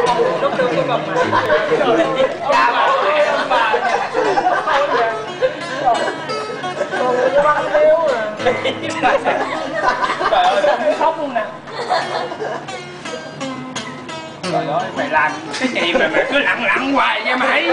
Lúc đâu có gặp mà. Cha bà ơi, ông bà. Còn người băng tiêu à. Trời ơi, không muốn khóc luôn nè. Trời ơi, mày làm cái gì mà mày cứ lặng hoài vậy mày?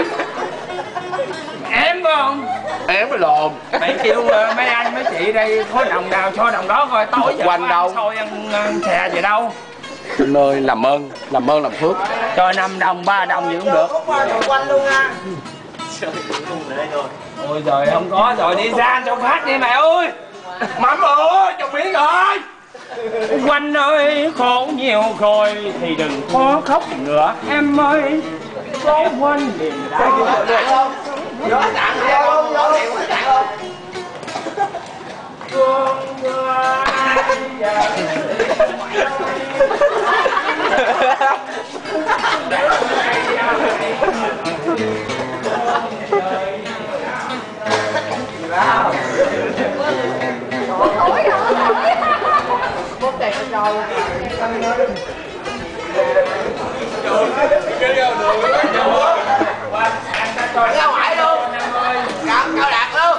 Em phải không? Em mới lồn. Mày kêu mấy anh mấy chị đây có đồng nào cho đồng đó coi, tối giờ Quanh đâu? thôi ăn xè gì đâu. Anh ơi, làm ơn làm phước. Cho 5 đồng 3 đồng gì cũng được. Quanh luôn nha. Ôi trời, không có rồi, đi ra cho phát đi mày ơi. Mắm ơi, chồng miếng rồi. Quanh ơi, khổ nhiều rồi thì đừng có khóc nữa em ơi. Có quanh niềm đau. Gió chạm không? Gió nhiều quá chạm không? Thương mưa ai giờ Ra ngoài luôn. Cao đạt luôn.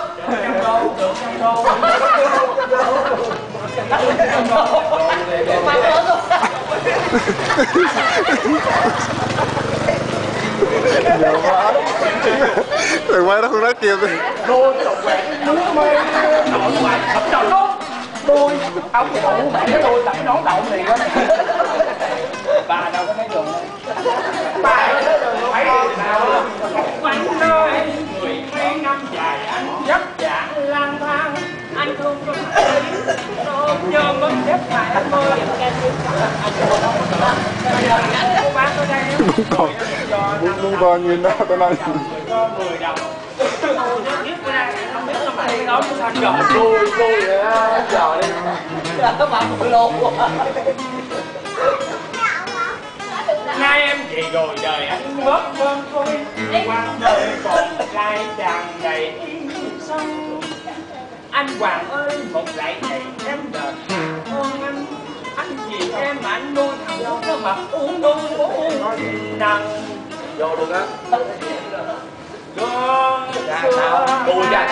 Đừng quay đó không nói kêu đi. đôi trồng quẹt muốn mê nội ngoài thật trời luôn đôi ông thì đủ mẹ cái đôi tập nón đậu liền đó. Bà đâu có thấy đường đâu. Bà đâu có thấy đường đâu. Thấy đường nào luôn. Anh ơi, 12 năm dài anh vất vả lang thang, anh thương cho anh nhớ mất xếp ngày anh ơi. Cô bác ở đây Muốn bao nhiêu đó tao nói. có 10 đồng. Tôi biết bữa nay không biết là mày đó sao giờ Vui vậy á. Trời đi. Các bạn vui luôn. nay em về rồi đời anh bớt hơn thôi, quan đời còn lại tràn đầy sông. Anh Hoàng ơi, một lại này em đợt ơn anh vì em mà anh nuôi thằng đâu có mặt uống đôi nằng Vô luôn á. Tôi ra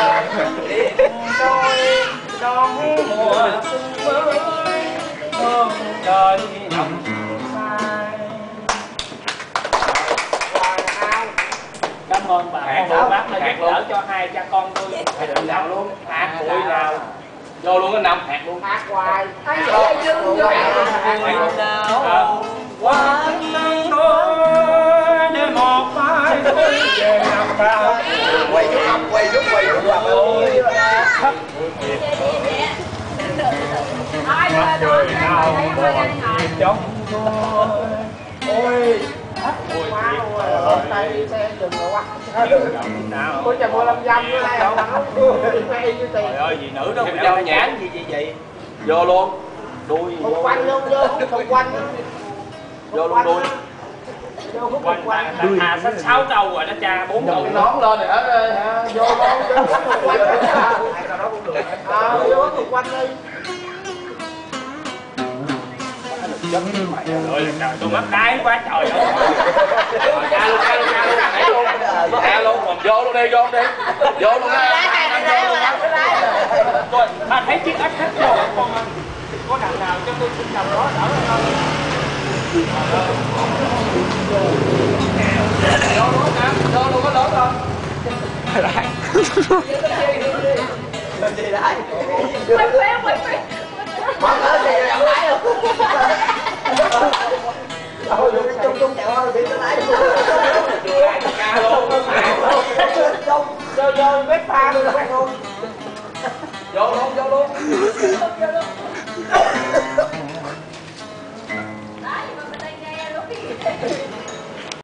tôi đón mùa xuân mới hơn đời năm sai. Cảm ơn bà cô bác đã giúp đỡ cho hai cha con tôi. Đừng nào luôn. Hạt bụi nào vô luôn cái năm hạt luôn. Hát hoài. Anh ơi, dưng vô. Nào qua nắng đôi để một mai tôi về nằm vào. Quay giúp không? Quay giúp Ôi thấp người nào trong tôi. Ôi thấp ôi tay xe dừng rồi quá. nào. Cô chồng mua 500 nữa đây không? Hay như tiền. Trời ơi, gì nữ đó Cái dâu nhãn gì vậy? Vô luôn. Đuôi Không quanh luôn, vô không quanh nữa. vô luôn đuôi. Vô hút quanh quanh. Hà sách 6 câu rồi đó cha, 4 câu nữa. Nón lên hả? Vô con vô hút quanh. Vô hút quanh đi. Trời trời, tôi mắc đáy quá trời ơi. Ca luôn, ca luôn. Vô luôn đi. Vô luôn á. Tôi bà thấy chiếc ếch hết rồi con ơi. Có đằng nào cho tôi xin đồng đó đỡ hơn. Vô luôn có lớn không? Lên gì đấy? Quay. Mở cửa gì rồi lái luôn. Thôi chung chẹo thôi đi lái luôn. Ca luôn. Vô bếp pha luôn. Vô luôn.